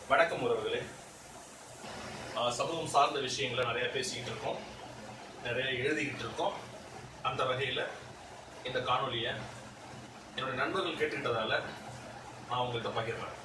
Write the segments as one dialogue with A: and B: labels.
A: வணக்கம் உறவுகளே. சமூகம் சார்ந்த விஷயங்களை நிறைய பேசிக்கிட்டு இருக்கோம், நிறைய எழுதிக்கிட்டு இருக்கோம். அந்த வகையில் இந்த காணொலியை என்னுடைய நண்பர்கள் கேட்டுக்கிட்டதால நான் உங்கள்கிட்ட பகிர்றேன்.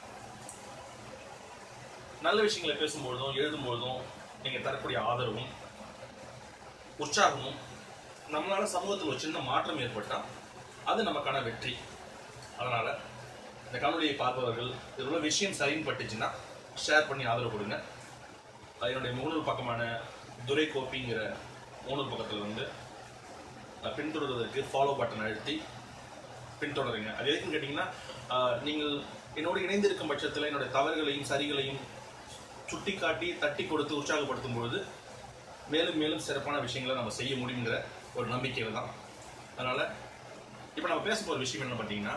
A: நல்ல விஷயங்களை பேசும்பொழுதும் எழுதும்பொழுதும் நீங்கள் தரக்கூடிய ஆதரவும் உற்சாகமும் நம்மளால சமூகத்தில் ஒரு சின்ன மாற்றம் ஏற்பட்டால் அது நமக்கான வெற்றி. அதனால் இந்த காணொலியை பார்ப்பவர்கள் இதில் உள்ள விஷயம் சரின்னு பட்டுச்சுன்னா ஷேர் பண்ணி ஆதரவு கொடுங்க. என்னுடைய முகநூல் பக்கமான துரை கோப்பிங்கிற முகநூல் பக்கத்தில் வந்து பின்தொடர்வதற்கு ஃபாலோ பட்டன் அழுத்தி பின்தொடருங்க. அது எதுக்குன்னு கேட்டிங்கன்னா, நீங்கள் என்னோடு இணைந்திருக்கும் பட்சத்தில் என்னுடைய தவறுகளையும் சரிகளையும் சுட்டி காட்டி தட்டி கொடுத்து உற்சாகப்படுத்தும் பொழுது மேலும் மேலும் சிறப்பான விஷயங்களை நம்ம செய்ய முடியுங்கிற ஒரு நம்பிக்கையில் தான். அதனால் இப்போ நம்ம பேச போகிற விஷயம் என்ன பார்த்தீங்கன்னா,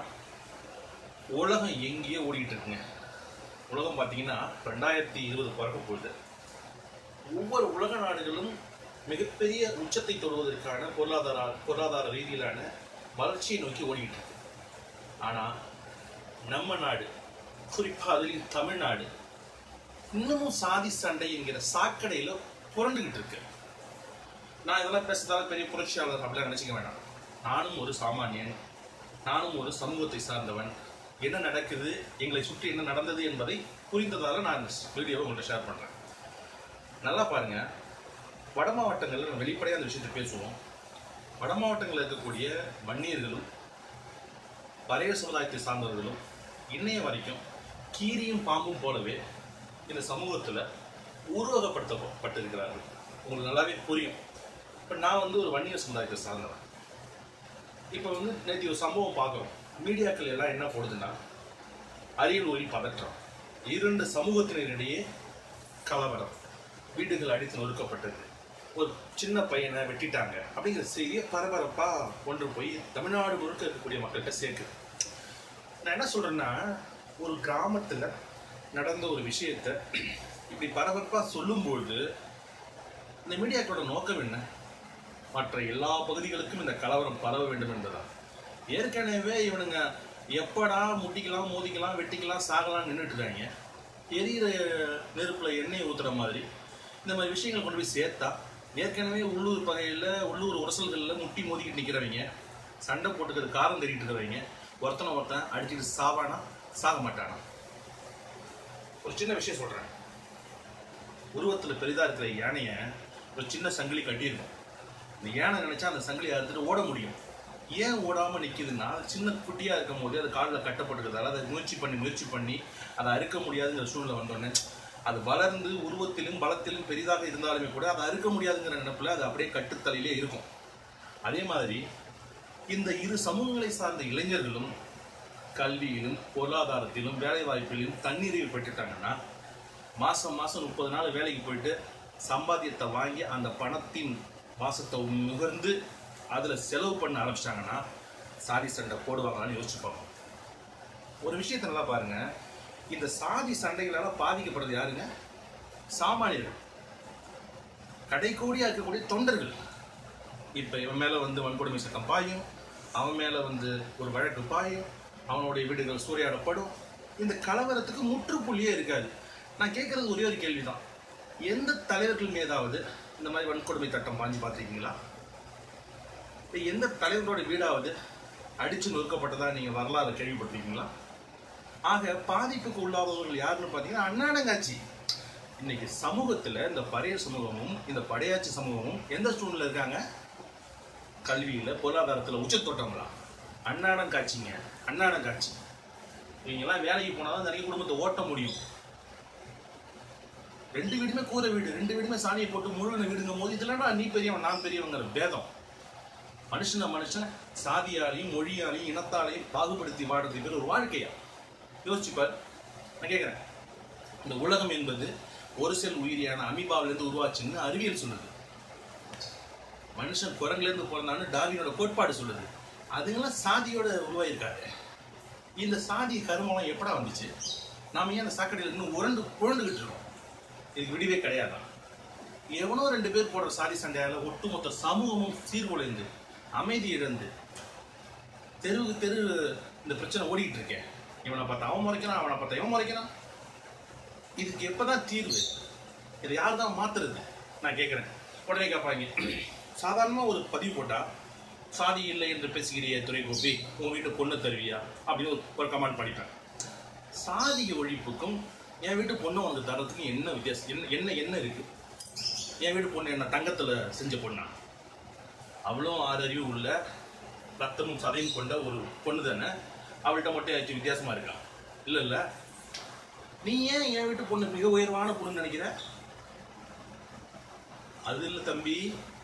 A: உலகம் எங்கேயோ ஓடிக்கிட்டு இருக்குங்க. உலகம் பார்த்தீங்கன்னா 2020 பிறக்க போகுது. ஒவ்வொரு உலக நாடுகளும் மிகப்பெரிய உச்சத்தை தொடுவதற்கான பொருளாதார ரீதியிலான வளர்ச்சியை நோக்கி ஓடிக்கிட்டு இருக்கு. ஆனால் நம்ம நாடு, குறிப்பாக அதில் தமிழ்நாடு, இன்னமும் சாதி சண்டை என்கிற சாக்கடையில் புரண்டுகிட்டு இருக்கு. நான் இதெல்லாம் பேசுறதால பெரிய புரட்சியாளர் அப்படிலாம் நினைச்சிக்க வேண்டாம். நானும் ஒரு சாமானியன், நானும் ஒரு சமூகத்தை சார்ந்தவன். என்ன நடக்குது, எங்களை சுற்றி என்ன நடந்தது என்பதை புரிந்ததால நான் வீடியோவை உங்கள்கிட்ட ஷேர் பண்ணுறேன். நல்லா பாருங்க. வட மாவட்டங்களில் நம்ம வெளிப்படையாக அந்த விஷயத்தை பேசுவோம். வட மாவட்டங்களில் இருக்கக்கூடிய வன்னியர்களும் பறைய சமுதாயத்தை சார்ந்தவர்களும் இன்னைய வரைக்கும் கீரியும் பாம்பும் போலவே இந்த சமூகத்தில் உருவகப்படுத்தப்பட்டிருக்கிறார்கள். உங்களுக்கு நல்லாவே புரியும். இப்போ நான் வந்து ஒரு வன்னியர் சமுதாயத்தை சார்ந்தவன். இப்போ வந்து நேற்று ஒரு சம்பவம் பார்க்குறோம். மீடியாக்கள் எல்லாம் என்ன போடுதுன்னா, அரியலூரில் பதற்றம், 2 சமூகத்தினரிடையே கலவரம், வீடுகள் அடித்து நொறுக்கப்பட்டது, ஒரு சின்ன பையனை வெட்டிட்டாங்க அப்படிங்கிற செய்தியை பரபரப்பாக கொண்டு போய் தமிழ்நாடு முழுக்க இருக்கக்கூடிய மக்கள்கிட்ட சேர்க்குது. நான் என்ன சொல்கிறேன்னா, ஒரு கிராமத்தில் நடந்த ஒரு விஷயத்தை இப்படி பரபரப்பாக சொல்லும்பொழுது இந்த மீடியாக்களோட நோக்கம் என்ன? மற்ற எல்லா பகுதிகளுக்கும் இந்த கலவரம் பரவ வேண்டும் என்பதான். ஏற்கனவே இவனுங்க எப்படா முட்டிக்கலாம், மோதிக்கலாம், வெட்டிக்கலாம், சாகலாம் நின்றுட்டு இருக்காங்க. எரியிற நெருப்பில் எண்ணெய் ஊற்றுற மாதிரி இந்த மாதிரி விஷயங்கள் கொண்டு போய் சேர்த்தா, ஏற்கனவே உள்ளூர் பகையில் உள்ளூர் உரசல்களில் முட்டி மோதிக்கிட்டு நிற்கிறவங்க, சண்டை போட்டுக்கிறது காரம் தெரிவிட்டு இருக்கிறவங்க, ஒருத்தன் அடிச்சுட்டு சாவானா சாக மாட்டானா? ஒரு சின்ன விஷயம் சொல்கிறேன். உருவத்தில் பெரிதாக இருக்கிற யானையை ஒரு சின்ன சங்கிலி கட்டியிருக்கும். இந்த யானை நினைச்சா அந்த சங்கிலியை அறுத்துட்டு ஓட முடியும். ஏன் ஓடாமல் நிற்கிதுன்னா, சின்ன குட்டியாக இருக்கும் போது அது காலில் கட்டப்பட்டுருக்கிறதால அதை முயற்சி பண்ணி அதை அறுக்க முடியாதுங்கிற சூழ்நிலை வந்தோடனே அது வளர்ந்து உருவத்திலும் பலத்திலும் பெரிதாக இருந்தாலுமே கூட அதை அறுக்க முடியாதுங்கிற நினைப்பில் அது அப்படியே கட்டுத்தலையிலே இருக்கும். அதே மாதிரி இந்த 2 சமூகங்களை சார்ந்த இளைஞர்களும் கல்வியிலும் பொருளாதாரத்திலும் வேலை வாய்ப்பிலும் தண்ணீரை பெற்றுட்டாங்கன்னா, மாதம் 30 நாள் வேலைக்கு போயிட்டு சம்பாத்தியத்தை வாங்கி அந்த பணத்தின் வாசத்தை நுகர்ந்து அதில் செலவு பண்ண ஆரம்பிச்சிட்டாங்கன்னா சாதி சண்டை போடுவாங்கன்னு யோசிச்சுப்பாங்க. ஒரு விஷயத்தை நல்லா பாருங்க. இந்த சாதி சண்டைகளால் பாதிக்கப்படுறது யாருங்க? சாமானியர்கள், கடைக்கோடியாக இருக்கக்கூடிய தொண்டர்கள். இப்போ இவன் மேலே வந்து வன்கொடுமை சட்டம் பாயும், அவன் மேலே வந்து ஒரு வழக்கு பாயும், அவனுடைய வீடுகள் சூறையாடப்படும். இந்த கலவரத்துக்கு முற்றுப்புள்ளியே இருக்காது. நான் கேட்குறது ஒரே ஒரு கேள்வி தான். எந்த தலைவர்கள் மீதாவது இந்த மாதிரி வன்கொடுமை சட்டம் பாஞ்சு பார்த்துருக்கீங்களா? எந்த தலைவரோட வீடாவது அடித்து நொறுக்கப்பட்டதா நீங்கள் வரலாறு கேள்விப்பட்டிருக்கீங்களா? ஆக பாதிப்புக்கு உள்ளாதவர்கள் யாருன்னு பார்த்தீங்கன்னா அண்ணாடங்காட்சி. இன்னைக்கு சமூகத்தில் இந்த பறைய சமூகமும் இந்த படையாட்சி சமூகமும் எந்த சூழ்நிலை இருக்காங்க? கல்வியில் பொருளாதாரத்தில் உச்சத்தோட்டங்களா? அண்ணாடங்காட்சிங்க, அண்ணாடங்காட்சி. இவங்கெல்லாம் வேலைக்கு போனால் தான் நிறைய குடும்பத்தை ஓட்ட முடியும். 2 வீடுமே கூரை வீடு, 2 வீடுமே சாணியை போட்டு முழுவதும் வீடுங்கும் போது இதெல்லாம் நீ பெரியவன் நான் பெரியவங்கிற பேதம். மனுஷன் சாதியாலையும் மொழியாலையும் இனத்தாலையும் பாகுபடுத்தி வாடுறது ஒரு வாழ்க்கையா? யோசிச்சுப்பார். நான் கேட்குறேன், இந்த உலகம் என்பது ஒரு செல் உயிரியான அமீபாவிலேருந்து உருவாச்சுன்னு அறிவியல் சொல்லுது. மனுஷன் குரங்குலேருந்து பிறந்தான்னு டார்வினோட கோட்பாடு சொல்லுது. அதுங்கெல்லாம் சாதியோட உருவாயிருக்காரு. இந்த சாதி கருமம் எப்படா வந்துச்சு? நாம ஏன் அந்த சாக்கடையில் இன்னும் புரண்டுகிட்டு இருக்கோம்? இதுக்கு விடிவே கிடையாதான்? எவனோ 2 பேர் போடுற சாதி சண்டையால் ஒட்டுமொத்த சமூகமும் சீர்குலைந்து அமைதி இழந்து தெருவுக்கு தெரு இந்த பிரச்சனை ஓடிக்கிட்டு இருக்கேன். இவனை பார்த்தா அவன் முறைக்கிறான், அவனை பார்த்தா இவன் முறைக்கிறான். இதுக்கு எப்பதான் தீர்வு? இதை யார் தான் மாத்துறது? நான் கேட்குறேன். உடனே கேட்பாங்க, சாதாரணமாக ஒரு பதிவு போட்டா சாதி இல்லை என்று பேசுகிறிய துறை கோப்பி உங்கள் வீட்டு பொண்ணு தருவியா அப்படின்னு ஒரு கமெண்ட் படிப்பேன். சாதி ஒழிப்புக்கும் என் வீட்டு பொண்ணை உனக்கு தரத்துக்கும் என்ன வித்தியாசம்? என்ன என்ன இருக்கு? என் வீட்டு பொண்ணு என்ன தங்கத்தில் செஞ்ச பொண்ணா? அவ்வளோ 6 அறிவு உள்ள ரத்தமும் சதையும் கொண்ட ஒரு பொண்ணு தானே. அவள்கிட்ட மட்டும் ஏதாச்சும் வித்தியாசமா இருக்கா? இல்லை. நீ ஏன் என் வீட்டு பொண்ணு மிக உயர்வான பொண்ணுன்னு நினைக்கிற? அது இல்லை தம்பி.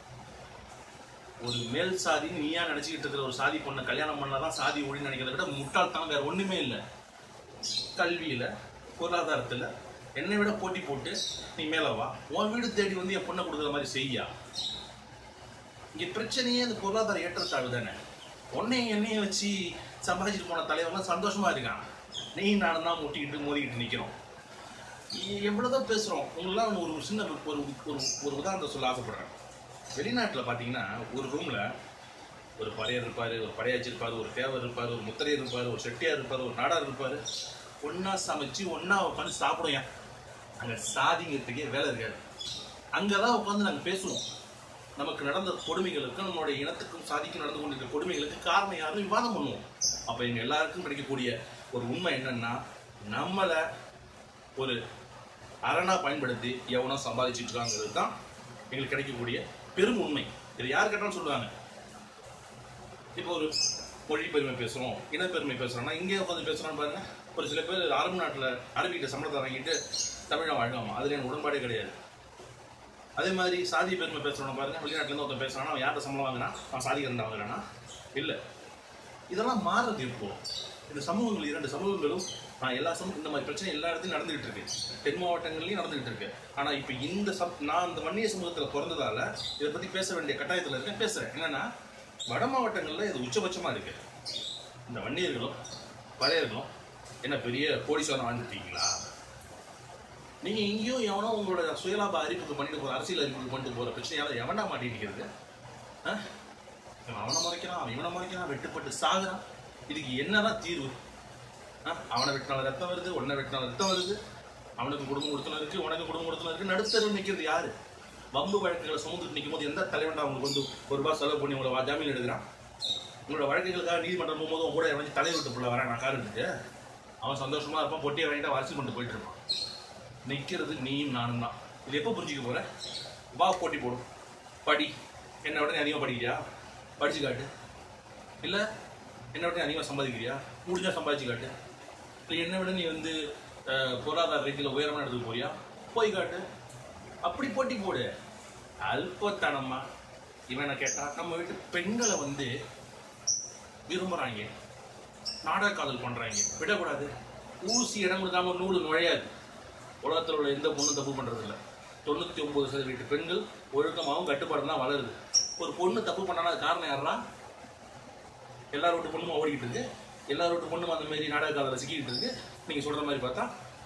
A: ஒரு மேல் சாதி நீயா நினைச்சுக்கிட்டு இருக்கிற ஒரு சாதி பொண்ணை கல்யாணம் பண்ணாதான் சாதி ஒழின்னு நினைக்கிறத விட முட்டாள்தான் வேற ஒண்ணுமே இல்லை. கல்வியில, பொருளாதாரத்துல என்னை விட போட்டி போட்டு நீ மேலவா, உன் வீடு தேடி வந்து என் பொண்ணை கொடுக்குற மாதிரி செய்யா. இங்க பிரச்சனையே அந்த பொருளாதார ஏற்றத்தாழ்வு தானே. உன்னையும் என்னையும் வச்சு சம்பாதிச்சுட்டு போன தலைவர்லாம் சந்தோஷமா இருக்கான். நீ நானும் தான் முட்டிக்கிட்டு மோதிக்கிட்டு நிக்கிறோம். எவ்வளவுதான் பேசுறோம். உங்களெல்லாம் ஒரு சின்ன ஒரு உதாரணத்தை சொல்ல ஆசைப்படுறேன். வெளிநாட்டில் பார்த்தீங்கன்னா ஒரு ரூமில் ஒரு பறையர் இருப்பார், ஒரு படையாச்சி இருப்பார், ஒரு தேவர் இருப்பார், ஒரு முத்திரையர் இருப்பார், ஒரு செட்டியார் இருப்பார், ஒரு நாடார் இருப்பார். ஒன்றா சமைச்சு ஒன்றா உட்காந்து சாப்பிடுவோம். அங்கே சாதிங்கிறதுக்கே வேலை இருக்காது. அங்கே தான் உட்காந்து நாங்கள் பேசுவோம். நமக்கு நடந்த கொடுமைகளுக்கும் நம்மளுடைய இனத்துக்கும் சாதிக்கும் நடந்து கொண்டிருக்கிற கொடுமைகளுக்கு காரணம் யாரும் விவாதம் பண்ணுவோம். அப்போ எங்கள் எல்லாருக்கும் கிடைக்கக்கூடிய ஒரு உண்மை என்னன்னா, நம்மளை ஒரு அரணா பயன்படுத்தி எவனோ சம்பாதிச்சுட்டு இருக்காங்கிறது தான் எங்களுக்கு கிடைக்கக்கூடிய பெரும் உண்மை. இது யார் கேட்டாலும் சொல்லுவாங்க. இப்போ ஒரு மொழி பெருமை பேசுகிறோம், இனப்பெருமை பேசுகிறோம்னா இங்கே உட்காந்து பேசுகிறோன்னு பாருங்க. ஒரு சில பேர் அரபு நாட்டில் அரபிக்கிட்ட சம்பளத்தை வாங்கிட்டு தமிழை வழங்காமல் அதில் எனக்கு உடன்பாடே கிடையாது. அதே மாதிரி சாதி பெருமை பேசுகிறோம் பாருங்க. வெளிநாட்டிலேருந்து ஒருத்தன் பேசுகிறான்னா அவன் யார்கிட்ட சம்பளம் வாங்கினா அவன் சாதிக்கிறதா வாங்குறானா? இல்லை. இதெல்லாம் மாறுறது இப்போ. இந்த சமூகங்கள், 2 சமூகங்களும் எல்லா இந்த மாதிரி பிரச்சனை எல்லா இடத்துலையும் நடந்துகிட்டு இருக்கு. தென் மாவட்டங்கள்லையும் நடந்துகிட்டு இருக்கு. ஆனால் இப்போ நான் இந்த வன்னிய சமூகத்தில் பிறந்ததால இதை பற்றி பேச வேண்டிய கட்டாயத்தில் இருக்கேன், பேசுகிறேன். என்னன்னா, வட மாவட்டங்களில் இது உச்சபட்சமாக இருக்கு. இந்த வன்னியர்களும் பழையர்களும் என்ன பெரிய கோடீஸ்வரன் வாழ்ந்துட்டீங்களா? நீங்கள் எங்கேயும் எவனோ உங்களோட சுயலாப அறிவுக்கு பண்ணிட்டு போகிற, அரசியல் அறிவுக்கு பண்ணிட்டு போகிற பிரச்சனையால எவனா மாட்டிட்டு அவனை முறைக்கிறான், அவன் இவனை முறைக்கிறான், வெட்டுப்பட்டு சாகுறான். இதுக்கு என்னதான் தீர்வு? அவனை வெட்டினால ரத்தம் வருது, உன்னை வெட்டினால ரத்தம் வருது. அவனுக்கு குடும்பம் கொடுத்தன இருக்கு, உனக்கு குடும்பம் கொடுத்தன இருக்கு. நடுத்தருவு நிற்கிறது யாரு? வம்பு வழக்குகளை சுமந்துட்டு நிற்கும் போது எந்த தலைவன் அவங்களுக்கு வந்து ₹1 செலவு பண்ணி உங்களை ஜாமீன் எடுக்கிறான்? உங்களோட வழக்குகளுக்காக நீதிமன்றம் போகும்போது உங்க கூட வந்து தலைவிட்டு பிள்ளை வரேன் நான் காரணத்துக்கு அவன் சந்தோஷமா இருப்பான், பொட்டியை வாங்கிட்டு அரசியல் பண்ணிட்டு போயிட்டு இருப்பான். நிற்கிறது நீயும் நானும் தான். இது எப்போ புரிஞ்சுக்க போற? வா போட்டி போடும், படி. என்னை விட நீ அதிகமாக படிக்கிறியா? படிச்சு காட்டு. இல்லை என்னை விட நீ அதிகமாக சம்பாதிக்கிறியா? முடிஞ்சா சம்பாதிச்சு காட்டு. இல்லை என்னை விட நீ வந்து பொருளாதார ரீதியில் உயரமான இடத்துக்கு போறியா? போய் காட்டு. அப்படி போட்டி போடு. அல்பத்தனமா இவனை கேட்டா நம்ம வீட்டு பெண்களை வந்து விரும்புறாங்க, நாடக காதல் பண்றாங்க. விடக்கூடாது. ஊசி இடம் கொடுக்காம நூறு நுழையாது. உலகத்தில் உள்ள எந்த பொண்ணும் தப்பு பண்றது இல்லை. 99% பெண்கள் ஒழுக்கமாகவும் கட்டுப்பாடு தான் வளருது. ஒரு பொண்ணு தப்பு பண்ணானா அது காரணம் யாரா? எல்லாரும் வீட்டு பொண்ணுமா ஓடிக்கிட்டு இருக்கு, எல்லாரும் வீட்டு பொண்ணும் அந்த மாதிரி நாடக காதல சிக்கிக்கிட்டு இருக்கு. நீங்க சொல்ற மாதிரி பார்த்தா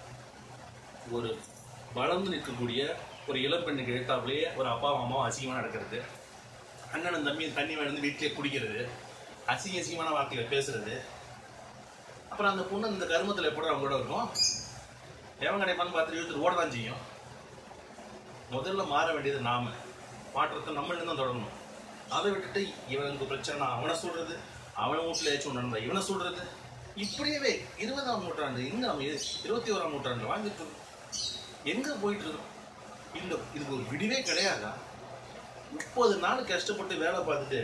A: ஒரு வளர்ந்து நிற்கக்கூடிய ஒரு இளம்பெண்ணுக்கு எழுத்தாப்புலேயே ஒரு அப்பா அம்மாவும் அசிங்கமாக நடக்கிறது, அண்ணனும் தம்பியும் தண்ணி வேணுந்து வீட்டிலே குடிக்கிறது, அசிங்கமான வார்த்தைகளை பேசுறது. அப்புறம் அந்த பொண்ணு இந்த கருமத்தில் எப்படி அவங்க கூட இருக்கும்? எவன் கிடைப்பான்னு பார்த்துட்டு இழுத்துட்டு ஓட தான் செய்யும். முதல்ல மாற வேண்டியது நாம. மாற்றத்தை நம்மளிருந்து தான் தொடரணும். அதை விட்டுட்டு இவனுக்கு பிரச்சனை அவனை சொல்றது, அவன் வீட்டில் ஏதாச்சும் நடந்தா இவனை சொல்றது, இப்படியே 20ஆம் நூற்றாண்டு இங்க நம்ம 21ஆம் நூற்றாண்டு வாழ்ந்துட்டு இருக்கோம். எங்க போயிட்டு இருக்கோம்? இல்லை, இதுக்கு ஒரு விடிவே கிடையாதா? 30 நாள் கஷ்டப்பட்டு வேலை பார்த்துட்டு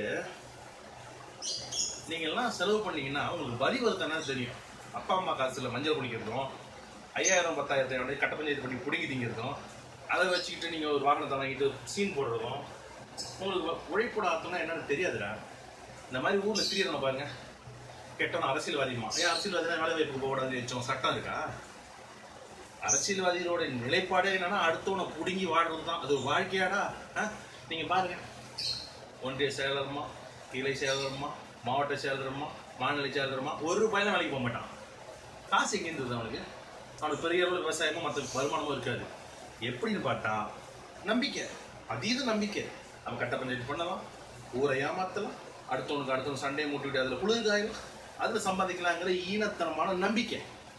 A: நீங்கள்லாம் செலவு பண்ணீங்கன்னா உங்களுக்கு வரி வருத்தானே தெரியும். அப்பா அம்மா காசுல மஞ்சள் குடிக்கிறதும் 5000 10,000 கட்ட பஞ்சாயத்து பண்ணி பிடிங்கி திங்கிறதும், அதை வச்சுக்கிட்டு நீங்கள் ஒரு வாகனத்தை வாங்கிட்டு சீன் போடுறதும், உங்களுக்கு உழைப்போட ஆத்தம்னா என்னன்னு தெரியாதுடா. இந்த மாதிரி ஊரில் திரியறவனை பாருங்க, கெட்டவன் அரசியல்வாதிமா. ஏன் அரசியல்வாதினா வேலை வாய்ப்புக்கு போடாது வச்சோம் சட்டம் இருக்கா? அரசியல்வாதிகளோட நிலைப்பாடே என்னன்னா அடுத்தவனை புடுங்கி வாழ்றது தான். அது ஒரு வாழ்க்கையாடா? நீங்க பாருங்க, ஒன்றிய செயலருமா, கிளை செயலருமா, மாவட்ட செயலருமா, மாநில செயலருமா, ஒரு ரூபாயில வேலைக்கு போக மாட்டான். காசு எங்க இருந்தது அவனுக்கு? அவனுக்கு பெரிய அளவில் விவசாயமும் மற்ற வருமானமும் இருக்காது. எப்படின்னு பார்த்தா நம்பிக்கை, அதீத நம்பிக்கை. அவன் கட்ட பஞ்சாயத்து பண்ணலாம், ஊரை ஏமாத்தலாம், அடுத்தவனுக்கு சண்டையை மூட்டிவிட்டு அதில் குளிர்காயும் அதில் சம்பாதிக்கலாங்கிற ஈனத்தனமான நம்பிக்கை.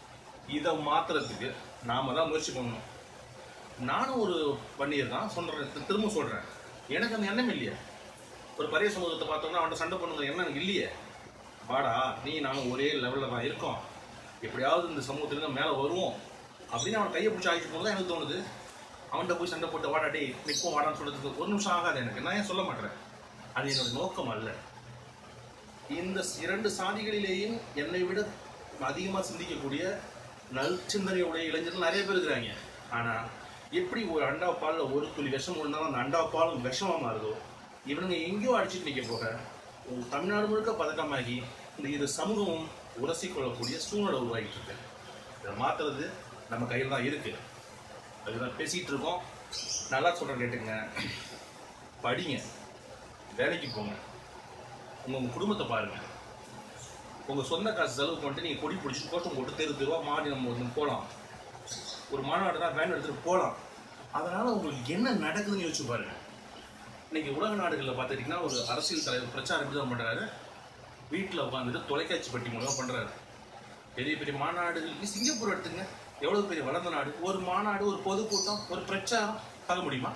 A: இதை மாத்துறதுக்கு நாம தான் முயற்சி பண்ணணும். நானும் ஒரு வன்னியர் தான் சொல்றேன், திரும்ப சொல்றேன், எனக்கு அந்த எண்ணம் இல்லையே. ஒரு பரிய சமூகத்தை பார்த்தோம்னா அவன்கிட்ட சண்டை பண்ணுங்க எண்ணம் எனக்கு இல்லையே. வாடா நீ நானும் ஒரே லெவலில் தான் இருக்கோம், எப்படியாவது இந்த சமூகத்திலேருந்து மேலே வருவோம் அப்படின்னு அவன் கையை பிடிச்சி ஆகிட்டு போனதான் எனக்கு தோணுது. அவன்கிட்ட போய் சண்டை போட்டு வாடா டே நிற்போம் வாடான்னு சொல்றதுக்கு ஒரு நிமிஷம் ஆகாது எனக்கு. நான் ஏன் சொல்ல மாட்டேன், அது என்னோட நோக்கம் அல்ல. இந்த 2 சாதிகளிலேயும் என்னை விட அதிகமாக சிந்திக்கக்கூடிய நல்சிந்தனையுடைய இளைஞர்கள் நிறைய பேர் இருக்கிறாங்க. ஆனால் எப்படி ஒரு அண்டா பாலில் ஒரு துளி விஷம் இருந்தாலும் அந்த அண்டா பாலும் விஷமாக மாறுதோ, இவனுங்க எங்கேயோ அடிச்சுட்டு நிற்க போக தமிழ்நாடு முழுக்க பதட்டமாகி இந்த 2 சமூகமும் உரசிக்கொள்ளக்கூடிய சூழ்நிலை உருவாகிட்டு இருக்கு. இதை மாற்றுறது நம்ம கையில் தான் இருக்கு. அதுதான் பேசிகிட்டு இருக்கோம். நல்லா சொல்கிறேன் கேட்டுங்க, படிங்க, வேலைக்கு போங்க, உங்கள் குடும்பத்தை பாருங்கள், உங்கள் சொந்த காசு செலவு பண்ணிட்டு நீங்கள் கொடி பிடிச்சிட்டு கோஷம் போட்டு தெருவா மாடி நம்ம வந்து போகலாம், ஒரு மாநாடு தான் வேன் எடுத்துகிட்டு போகலாம். அதனால் உங்களுக்கு என்ன நடக்குதுன்னு யோசிச்சு பாருங்கள். இன்றைக்கி உலக நாடுகளில் பார்த்துட்டிங்கன்னா ஒரு அரசியல் தலைவர் பிரச்சாரம் எப்படி தான் பண்ணுறாரு, வீட்டில் உட்காந்துட்டு தொலைக்காட்சி பெட்டி மூலமாக பண்ணுறாரு. பெரிய பெரிய மாநாடுகள் சிங்கப்பூர் எடுத்துங்க, எவ்வளோ பெரிய வளர்ந்த நாடு. ஒரு மாநாடு, ஒரு பொதுக்கூட்டம், ஒரு பிரச்சாரம் பார்க்க முடியுமா?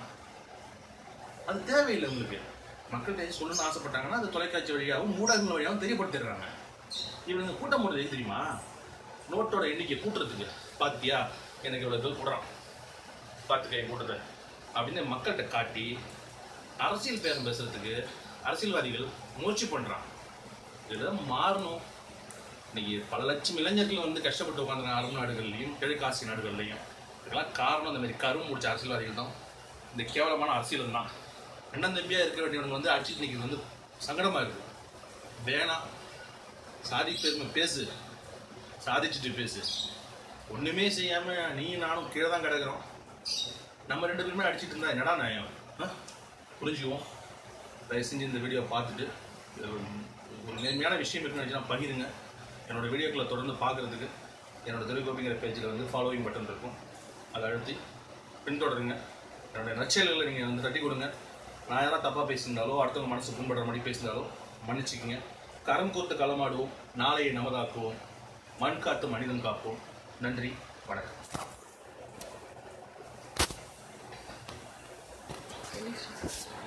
A: அது தேவையில்லை. உங்களுக்கு மக்கள்கிட்ட சொல்லணும்னு ஆசைப்பட்டாங்கன்னா அது தொலைக்காட்சி வழியாகவும் ஊடகங்கள் வழியாகவும் தெரியப்படுத்திடுறாங்க. இவனுங்க கூட்டம் போடுறது தெரியுமா? நோட்டோட எண்ணிக்கை கூட்டுறதுக்கு பார்த்தியா எனக்கு இவ்வளோ பேர் கூடுறான், பார்த்துக்க என் கூட்டத்தை அப்படின்னு மக்கள்கிட்ட காட்டி அரசியல் பேரம் பேசுறதுக்கு அரசியல்வாதிகள் முயற்சி பண்ணுறான். இதெல்லாம் மாறணும். இன்னைக்கு பல லட்சம் இளைஞர்கள் வந்து கஷ்டப்பட்டு உட்காந்துருக்காங்க அரபு நாடுகள்லையும் கிழக்காசிய நாடுகள்லையும். இதுக்கெல்லாம் காரணம் இந்த மாதிரி கரும்பு முடிச்ச அரசியல்வாதிகள் தான். இந்த கேவலமான அரசியல் தான். அண்ணன் தம்பியாக இருக்க வேண்டியவங்க வந்து அடிச்சுட்டு நிற்கிறது வந்து சங்கடமாக இருக்குது. வேணாம், சாதி பெருமை பேசு, சாதிச்சுட்டு பேசு. ஒன்றுமே செய்யாமல் நீ நானும் கீழே தான் கிடக்கிறோம். நம்ம 2 பேருமே அடிச்சுட்டு இருந்தா என்னடா நியாயம்? புரிஞ்சுக்குவோம். தயவு செஞ்சு இந்த வீடியோ பார்த்துட்டு ஒரு நேர்மையான விஷயம் இருக்குன்னு நினச்சினா பகிருங்க. என்னோடய வீடியோக்களை தொடர்ந்து பார்க்குறதுக்கு என்னோடய தெருகோபிங்கிற பேஜில் வந்து ஃபாலோவிங் பட்டன் இருக்கும், அதை அழுத்தி பின்தொடருங்க. என்னோடய நற்செயல்களை நீங்கள் வந்து தட்டி கொடுங்க. நான் எதனா தப்பாக பேசியிருந்தாலோ அடுத்தவங்க மனசு புண்படுற மாதிரி பேசியிருந்தாலோ மன்னிச்சுக்கிங்க. கரம் கோர்த்து களமாடுவோம், நாளையை நமதாக்குவோம், மண் காத்து மனிதன் காப்போம். நன்றி, வணக்கம்.